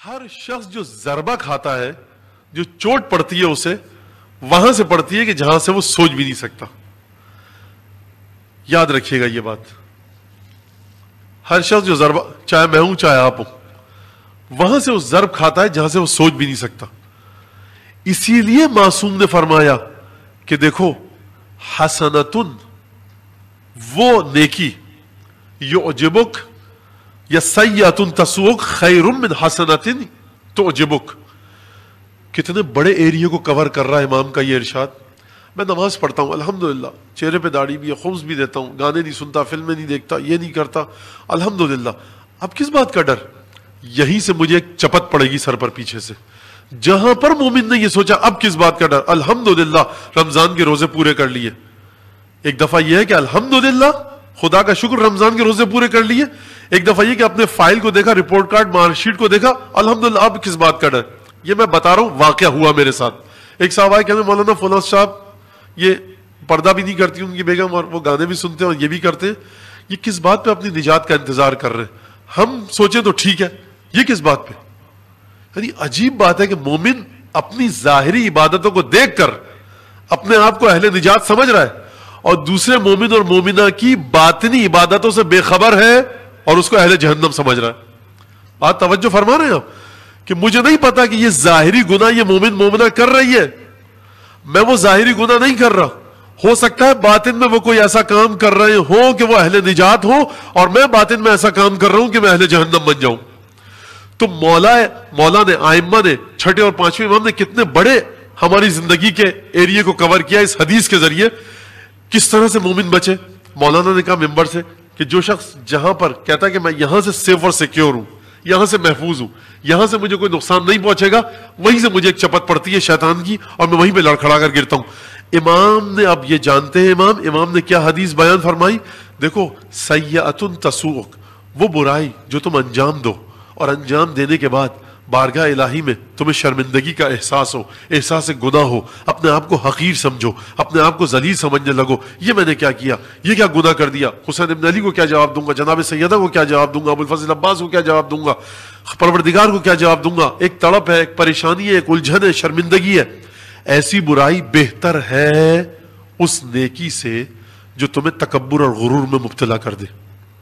ہر شخص جو ضربہ کھاتا ہے، جو چوٹ پڑتی ہے اسے، وہاں سے پڑتی ہے کہ جہاں سے وہ سوچ بھی نہیں سکتا. یاد رکھیے گا یہ بات. ہر شخص جو ضربہ، چاہے میں ہوں چاہے آپ ہوں، وہاں سے وہ ضرب کھاتا ہے جہاں سے وہ سوچ بھی نہیں سکتا. اسی لیے معصوم نے فرمایا کہ دیکھو، حسنتن، وہ نیکی، یعجبک یا سیئتن تسوک خیر من حسنتن تعجبک. کتنے بڑے ایریے کو کور کر رہا ہے امام کا یہ ارشاد. میں نماز پڑھتا ہوں الحمدللہ، چہرے پہ داڑھی بھی ہے، خمس بھی دیتا ہوں، گانے نہیں سنتا، فلمیں نہیں دیکھتا، یہ نہیں کرتا، الحمدللہ. اب کس بات کا ڈر؟ یہیں سے مجھے ایک چپت پڑے گی سر پر پیچھے سے. جہاں پر مومن نے یہ سوچا اب کس بات کا ڈر، الحمدللہ رمضان کے روزے پورے کر لیے. ایک دفعہ یہ ہے کہ الحمدللہ خدا کا شکر رمضان کے روزے پورے کر لیے. ایک دفعہ یہ کہ اپنے فائل کو دیکھا، رپورٹ کارڈ، مارک شیٹ کو دیکھا، الحمدللہ اب کس بات کا ڈر. یہ میں بتا رہا ہوں واقعہ ہوا میرے ساتھ. ایک صاحب آئے کہتے مولانا فلاں صاحب یہ پردہ بھی نہیں کرتی ان کی بیگم، اور وہ گانے بھی سنتے ہیں اور یہ بھی کرتے ہیں، یہ کس بات پہ اپنی نجات کا انتظار کر رہے ہیں؟ ہم سوچیں تو ٹھیک ہے، یہ کس بات پہ؟ یعنی عجیب بات ہے کہ مومن اپنی ظاہری عبادتوں کو دیکھ کر اپنے آپ کو اہل نجات سمجھ رہا ہے، اور دوسرے مومن اور مومنہ کی باطنی عبادتوں سے بے خبر ہے اور اس کو اہل جہنم سمجھ رہا ہے. بات توجہ فرما رہے ہیں آپ کہ مجھے نہیں پتا کہ یہ ظاہری گناہ یہ مومن مومنہ کر رہی ہے، میں وہ ظاہری گناہ نہیں کر رہا. ہو سکتا ہے باطن میں وہ کوئی ایسا کام کر رہے ہوں کہ وہ اہل نجات ہو، اور میں باطن میں ایسا کام کر رہا ہوں کہ میں اہل جہنم بن جاؤں. تو مولا نے، آئمہ نے، چھٹے اور پانچویں امام نے کتنے بڑے ہماری زندگی کے ایریے کو کور کیا اس حدیث کے ذریعے. کس طرح سے مومن بچے. مولانا نے کہا ممبر سے کہ جو شخص جہاں پر کہتا ہے کہ میں یہاں سے سیف اور سیکیور ہوں، یہاں سے محفوظ ہوں، یہاں سے مجھے کوئی نقصان نہیں پہنچے گا، وہیں سے مجھے ایک چپت پڑتی ہے شیطان کی اور میں وہیں پہ لڑکھڑا کر گرتا ہوں. امام نے، اب یہ جانتے ہیں امام نے کیا حدیث بیان فرمائی. دیکھو، سیئۃ تسوءک، وہ برائی جو تم انجام دو اور انجام دینے کے بعد بارگاہ الہی میں تمہیں شرمندگی کا احساس ہو، احساس گناہ ہو، اپنے آپ کو حقیر سمجھو، اپنے آپ کو ذلیل سمجھنے لگو، یہ میں نے کیا کیا، یہ کیا گناہ کر دیا، حسین ابن علی کو کیا جواب دوں گا، جناب سیدہ کو کیا جواب دوں گا، ابو الفضل عباس کو کیا جواب دوں گا، پروردگار کو کیا جواب دوں گا. ایک تڑپ ہے، ایک پریشانی ہے، ایک الجھن ہے، شرمندگی ہے. ایسی برائی بہتر ہے اس نیکی سے جو تمہیں تکبر اور غرور میں مبتلا کر دے.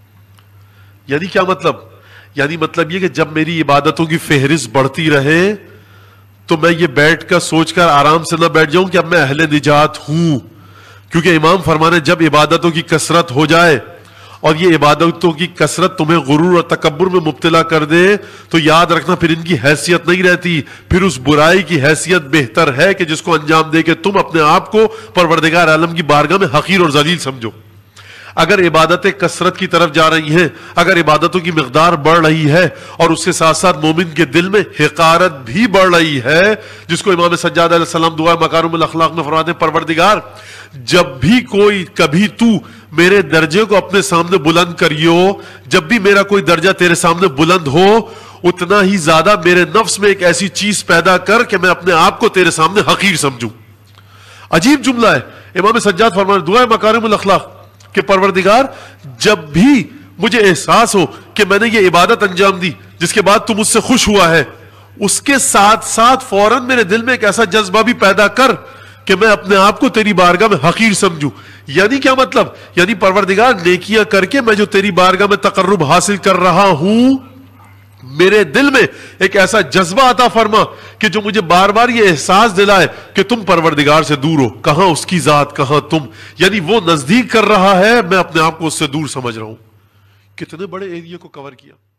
یعنی کیا مطلب؟ یعنی مطلب یہ کہ جب میری عبادتوں کی فہرست بڑھتی رہے تو میں یہ بیٹھ کر سوچ کر آرام سے نہ بیٹھ جاؤں کہ اب میں اہل نجات ہوں. کیونکہ امام فرمانے جب عبادتوں کی کثرت ہو جائے اور یہ عبادتوں کی کثرت تمہیں غرور اور تکبر میں مبتلا کر دے تو یاد رکھنا پھر ان کی حیثیت نہیں رہتی. پھر اس برائی کی حیثیت بہتر ہے کہ جس کو انجام دے کے تم اپنے آپ کو پروردگار عالم کی بارگاہ میں حقیر اور ذلیل سمجھو. اگر عبادتیں کثرت کی طرف جا رہی ہیں، اگر عبادتوں کی مقدار بڑھ رہی ہے اور اس کے ساتھ ساتھ مومن کے دل میں حقارت بھی بڑھ رہی ہے، جس کو امام سجاد علیہ السلام دعا مکارم الاخلاق میں فرماتے ہیں پروردگار جب بھی کوئی کبھی تو میرے درجے کو اپنے سامنے بلند کریو، جب بھی میرا کوئی درجہ تیرے سامنے بلند ہو، اتنا ہی زیادہ میرے نفس میں ایک ایسی چیز پیدا کر کہ میں اپنے آپ کو تیرے سامنے حقیر سمجھوں. عجیب جملہ ہے. امام سجاد فرماتے دعا مکارم الاخلاق کہ پروردگار جب بھی مجھے احساس ہو کہ میں نے یہ عبادت انجام دی جس کے بعد تم مجھ سے خوش ہوا ہے، اس کے ساتھ ساتھ فوراً میرے دل میں ایک ایسا جذبہ بھی پیدا کر کہ میں اپنے آپ کو تیری بارگاہ میں حقیر سمجھوں. یعنی کیا مطلب؟ یعنی پروردگار نیکیاں کر کے میں جو تیری بارگاہ میں تقرب حاصل کر رہا ہوں، میرے دل میں ایک ایسا جذبہ عطا فرما کہ جو مجھے بار بار یہ احساس دلائے کہ تم پروردگار سے دور ہو، کہاں اس کی ذات، کہاں تم. یعنی وہ نزدیک کر رہا ہے، میں اپنے آپ کو اس سے دور سمجھ رہا ہوں. کتنے بڑے ایریے کو کور کیا.